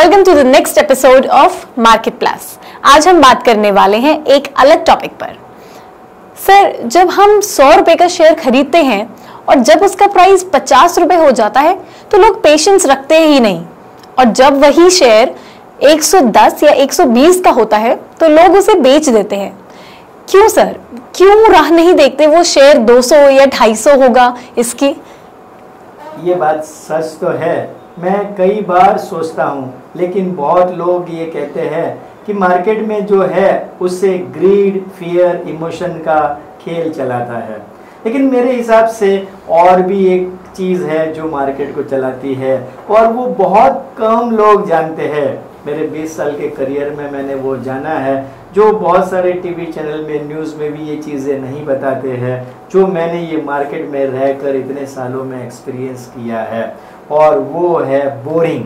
Welcome to the next episode of market plus. आज हम बात करने वाले हैं एक अलग टॉपिक पर। सर, जब हम 100 रुपए का शेयर खरीदते हैं और जब उसका प्राइस 50 रुपए हो जाता है तो लोग पेशेंस रखते ही नहीं, और जब वही शेयर 110 या 120 का होता है तो लोग उसे बेच देते हैं। क्यों सर? क्यों राह नहीं देखते वो शेयर 200 या 250 होगा इसकी? ये बात सच तो है, मैं कई बार सोचता हूँ, लेकिन बहुत लोग ये कहते हैं कि मार्केट में जो है उससे ग्रीड, फियर, इमोशन का खेल चलाता है। लेकिन मेरे हिसाब से और भी एक चीज़ है जो मार्केट को चलाती है और वो बहुत कम लोग जानते हैं। मेरे 20 साल के करियर में मैंने वो जाना है जो बहुत सारे टीवी चैनल में, न्यूज़ में भी ये चीज़ें नहीं बताते हैं, जो मैंने ये मार्केट में रहकर इतने सालों में एक्सपीरियंस किया है, और वो है बोरिंग।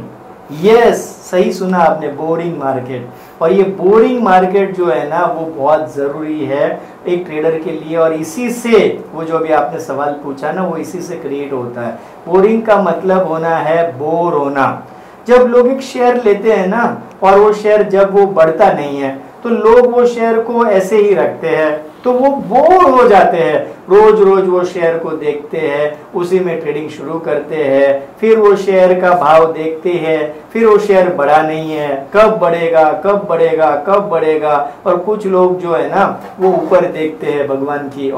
यस, सही सुना आपने, बोरिंग मार्केट। और ये बोरिंग मार्केट जो है ना वो बहुत ज़रूरी है एक ट्रेडर के लिए, और इसी से वो जो अभी आपने सवाल पूछा ना वो इसी से क्रिएट होता है। बोरिंग का मतलब होना है बोर होना। जब लोग एक शेयर लेते हैं ना और वो शेयर जब वो बढ़ता नहीं है तो लोग वो शेयर को ऐसे ही रखते हैं, तो वो बोर हो जाते हैं। रोज रोज वो शेयर को देखते हैं, उसी में ट्रेडिंग शुरू करते हैं, फिर वो शेयर का भाव देखते हैं, फिर वो शेयर बढ़ा नहीं है, कब बढ़ेगा कब बढ़ेगा कब बढ़ेगा। और कुछ लोग जो है ना वो ऊपर देखते हैं भगवान की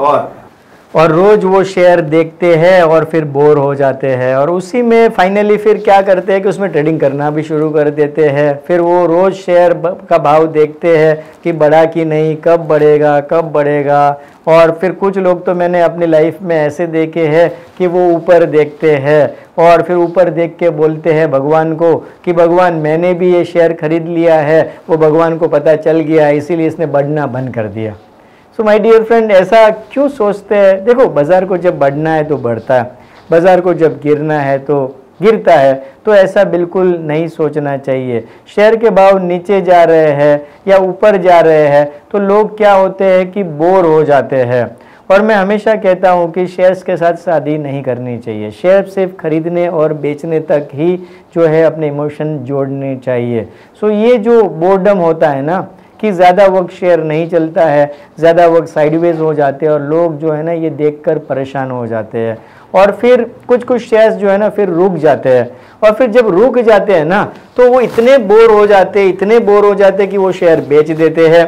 और रोज वो शेयर देखते हैं और फिर बोर हो जाते हैं, और उसी में फाइनली फिर क्या करते हैं कि उसमें ट्रेडिंग करना भी शुरू कर देते हैं। फिर वो रोज शेयर का भाव देखते हैं कि बढ़ा कि नहीं, कब बढ़ेगा कब बढ़ेगा। और फिर कुछ लोग तो मैंने अपनी लाइफ में ऐसे देखे हैं कि वो ऊपर देखते हैं और फिर ऊपर देख के बोलते हैं भगवान को कि भगवान मैंने भी ये शेयर खरीद लिया है, वो भगवान को पता चल गया इसीलिए इसने बढ़ना बंद कर दिया। सो माय डियर फ्रेंड, ऐसा क्यों सोचते हैं? देखो, बाज़ार को जब बढ़ना है तो बढ़ता है, बाज़ार को जब गिरना है तो गिरता है। तो ऐसा बिल्कुल नहीं सोचना चाहिए। शेयर के भाव नीचे जा रहे हैं या ऊपर जा रहे हैं तो लोग क्या होते हैं कि बोर हो जाते हैं। और मैं हमेशा कहता हूँ कि शेयर्स के साथ शादी नहीं करनी चाहिए। शेयर सिर्फ खरीदने और बेचने तक ही जो है अपने इमोशन जोड़ने चाहिए। सो ये जो बोर्डम होता है ना कि ज़्यादा वक्त शेयर नहीं चलता है, ज़्यादा वक्त साइडवेज हो जाते हैं और लोग जो है ना ये देखकर परेशान हो जाते हैं, और फिर कुछ कुछ शेयर्स जो है ना फिर रुक जाते हैं, और फिर जब रुक जाते हैं ना तो वो इतने बोर हो जाते हैं कि वो शेयर बेच देते हैं।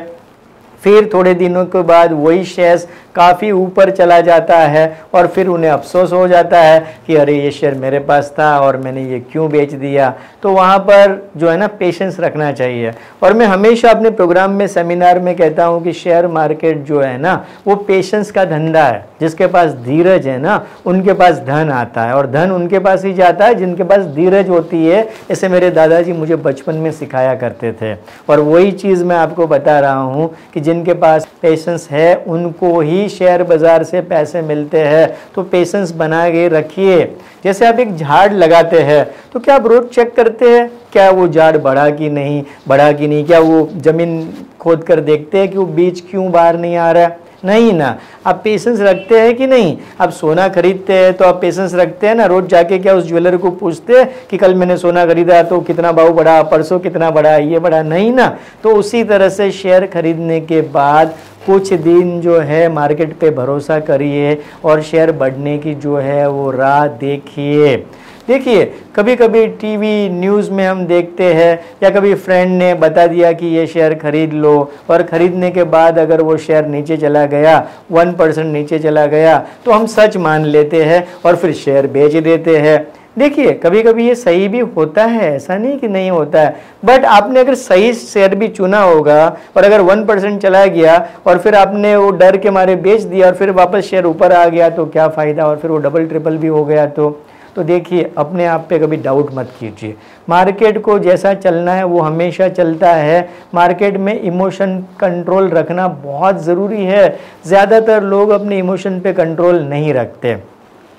फिर थोड़े दिनों के बाद वही शेयर्स काफ़ी ऊपर चला जाता है और फिर उन्हें अफसोस हो जाता है कि अरे ये शेयर मेरे पास था और मैंने ये क्यों बेच दिया। तो वहाँ पर जो है ना पेशेंस रखना चाहिए। और मैं हमेशा अपने प्रोग्राम में, सेमिनार में कहता हूँ कि शेयर मार्केट जो है ना वो पेशेंस का धंधा है। जिसके पास धीरज है ना उनके पास धन आता है, और धन उनके पास ही जाता है जिनके पास धीरज होती है। ऐसे मेरे दादाजी मुझे बचपन में सिखाया करते थे, और वही चीज़ मैं आपको बता रहा हूँ कि जिनके पास पेशेंस है उनको ही शेयर बाजार से पैसे मिलते हैं। तो पेशेंस बना के रखिए। जैसे आप एक झाड़ लगाते हैं तो क्या आप रोज चेक करते हैं क्या वो झाड़ बढ़ा कि नहीं, क्या वो जमीन खोद कर देखते हैं कि वो बीज क्यों बाहर नहीं आ रहा है? नहीं ना। आप पेशेंस रखते हैं कि नहीं? आप सोना खरीदते हैं तो आप पेशेंस रखते हैं ना? रोज जाके क्या उस ज्वेलर को पूछते हैं कि कल मैंने सोना खरीदा तो कितना भाव बढ़ा, परसों कितना बढ़ा, ये बढ़ा? नहीं ना। तो उसी तरह से शेयर खरीदने के बाद कुछ दिन जो है मार्केट पे भरोसा करिए और शेयर बढ़ने की जो है वो राह देखिए। देखिए, कभी कभी टीवी न्यूज़ में हम देखते हैं या कभी फ्रेंड ने बता दिया कि ये शेयर खरीद लो, और ख़रीदने के बाद अगर वो शेयर नीचे चला गया, 1% नीचे चला गया, तो हम सच मान लेते हैं और फिर शेयर बेच देते हैं। देखिए, कभी कभी ये सही भी होता है, ऐसा नहीं कि नहीं होता है, बट आपने अगर सही शेयर भी चुना होगा और अगर 1% चला गया और फिर आपने वो डर के मारे बेच दिया और फिर वापस शेयर ऊपर आ गया तो क्या फ़ायदा, और फिर वो डबल ट्रिपल भी हो गया तो देखिए, अपने आप पे कभी डाउट मत कीजिए। मार्केट को जैसा चलना है वो हमेशा चलता है। मार्केट में इमोशन कंट्रोल रखना बहुत ज़रूरी है। ज़्यादातर लोग अपने इमोशन पे कंट्रोल नहीं रखते।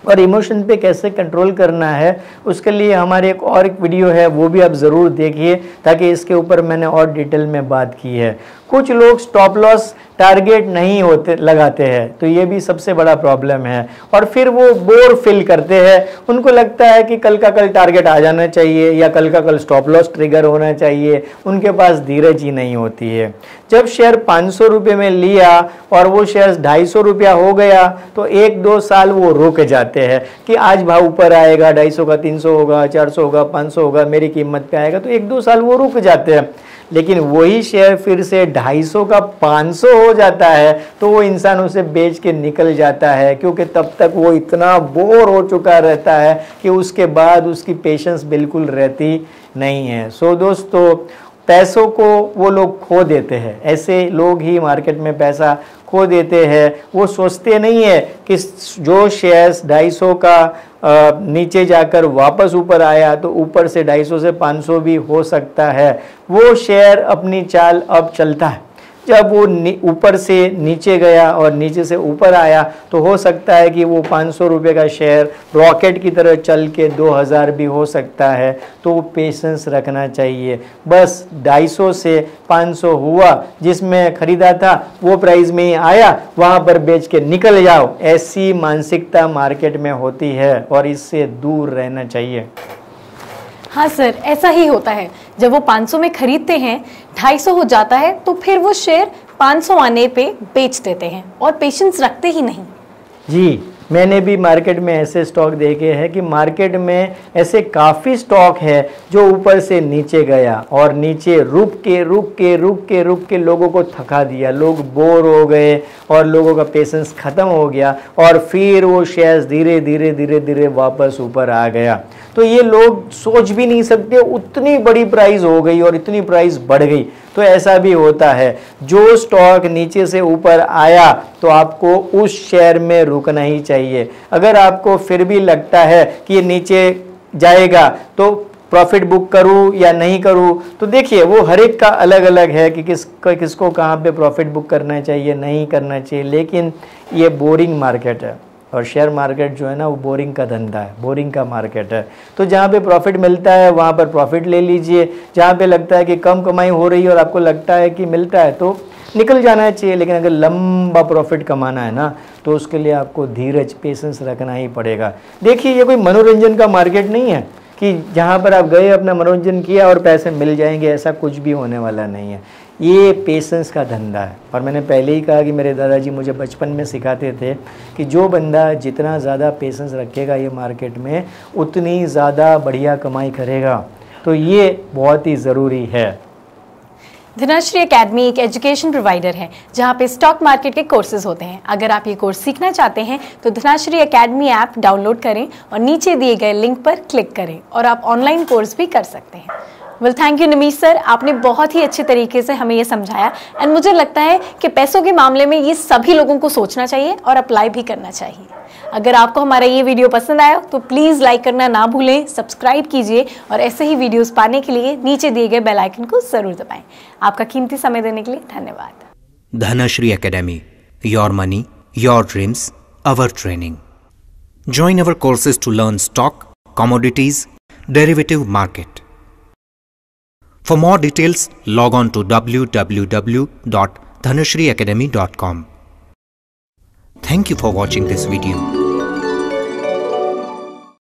और इमोशन पे कैसे कंट्रोल करना है उसके लिए हमारे एक वीडियो है, वो भी आप ज़रूर देखिए, ताकि इसके ऊपर मैंने और डिटेल में बात की है। कुछ लोग स्टॉप लॉस टारगेट नहीं लगाते हैं, तो ये भी सबसे बड़ा प्रॉब्लम है, और फिर वो बोर फील करते हैं। उनको लगता है कि कल का कल टारगेट आ जाना चाहिए या कल का कल स्टॉप लॉस ट्रिगर होना चाहिए, उनके पास धीरज ही नहीं होती है। जब शेयर 500 रुपये में लिया और वो शेयर 250 रुपया हो गया तो 1-2 साल वो रुक जाते हैं कि आज भाव ऊपर आएगा, 250 का 300 होगा, 400 होगा, 500 होगा, मेरी कीमत पे आएगा, तो 1-2 साल वो रुक जाते हैं। लेकिन वही शेयर फिर से 250 का 500 हो जाता है तो वो इंसान उसे बेच के निकल जाता है, क्योंकि तब तक वो इतना बोर हो चुका रहता है कि उसके बाद उसकी पेशेंस बिल्कुल रहती नहीं है। सो दोस्तों, पैसों को वो लोग खो देते हैं, ऐसे लोग ही मार्केट में पैसा खो देते हैं। वो सोचते नहीं है कि जो शेयर्स 250 का नीचे जाकर वापस ऊपर आया तो ऊपर से 250 से 500 भी हो सकता है। वो शेयर अपनी चाल अब चलता है। जब वो ऊपर से नीचे गया और नीचे से ऊपर आया तो हो सकता है कि वो 500 रुपये का शेयर रॉकेट की तरह चल के 2000 भी हो सकता है। तो वो पेशेंस रखना चाहिए। बस 250 से 500 हुआ, जिसमें ख़रीदा था वो प्राइस में ही आया, वहाँ पर बेच के निकल जाओ। ऐसी मानसिकता मार्केट में होती है और इससे दूर रहना चाहिए। हाँ सर, ऐसा ही होता है। जब वो 500 में खरीदते हैं, 250 हो जाता है तो फिर वो शेयर 500 आने पे बेच देते हैं और पेशेंस रखते ही नहीं। जी, मैंने भी मार्केट में ऐसे स्टॉक देखे हैं कि मार्केट में ऐसे काफ़ी स्टॉक है जो ऊपर से नीचे गया और नीचे रुक के लोगों को थका दिया, लोग बोर हो गए और लोगों का पेशेंस ख़त्म हो गया और फिर वो शेयर्स धीरे धीरे वापस ऊपर आ गया। तो ये लोग सोच भी नहीं सकते, उतनी बड़ी प्राइस हो गई और इतनी प्राइस बढ़ गई। तो ऐसा भी होता है, जो स्टॉक नीचे से ऊपर आया तो आपको उस शेयर में रुकना ही चाहिए। अगर आपको फिर भी लगता है कि ये नीचे जाएगा तो प्रॉफिट बुक करूं या नहीं करूं, तो देखिए वो हर एक का अलग अलग है कि किसको कहाँ पे प्रॉफिट बुक करना चाहिए, नहीं करना चाहिए। लेकिन ये बोरिंग मार्केट है और शेयर मार्केट जो है ना, वो बोरिंग का धंधा है, बोरिंग का मार्केट है। तो जहाँ पे प्रॉफिट मिलता है वहाँ पर प्रॉफिट ले लीजिए, जहाँ पे लगता है कि कम कमाई हो रही है और आपको लगता है कि मिलता है तो निकल जाना चाहिए। लेकिन अगर लंबा प्रॉफिट कमाना है ना, तो उसके लिए आपको धीरज, पेशेंस रखना ही पड़ेगा। देखिए, ये कोई मनोरंजन का मार्केट नहीं है कि जहाँ पर आप गए, अपना मनोरंजन किया और पैसे मिल जाएंगे, ऐसा कुछ भी होने वाला नहीं है। ये पेशेंस का धंधा है। और मैंने पहले ही कहा कि मेरे दादाजी मुझे बचपन में सिखाते थे कि जो बंदा जितना ज़्यादा पेशेंस रखेगा ये मार्केट में, उतनी ज़्यादा बढ़िया कमाई करेगा। तो ये बहुत ही ज़रूरी है। धनश्री एकेडमी एक एजुकेशन प्रोवाइडर है जहाँ पे स्टॉक मार्केट के कोर्सेज होते हैं। अगर आप ये कोर्स सीखना चाहते हैं तो धनश्री एकेडमी ऐप डाउनलोड करें और नीचे दिए गए लिंक पर क्लिक करें और आप ऑनलाइन कोर्स भी कर सकते हैं। Well, thank you Nimish sir, आपने बहुत ही अच्छे तरीके से हमें ये समझाया एंड मुझे लगता है कि पैसों के मामले में ये सभी लोगों को सोचना चाहिए और अप्लाई भी करना चाहिए। अगर आपको हमारा ये वीडियो पसंद आया तो प्लीज़ लाइक करना ना भूलें, सब्सक्राइब कीजिए और ऐसे ही वीडियोस पाने के लिए नीचे दिए गए बेल आइकन को जरूर दबाएं। आपका कीमती समय देने के लिए धन्यवाद। Dhanashree academy, your money, your dreams, our training. Join our courses to learn stock, commodities, derivative market. For more details, log on to www.dhanashriacademy.com. Thank you for watching this video.